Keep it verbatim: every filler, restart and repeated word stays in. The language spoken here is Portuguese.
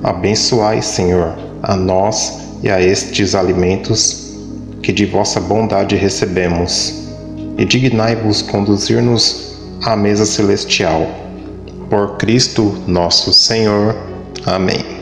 Abençoai, Senhor, a nós e a estes alimentos que de vossa bondade recebemos, e dignai-vos conduzir-nos à mesa celestial. Por Cristo nosso Senhor. Amém.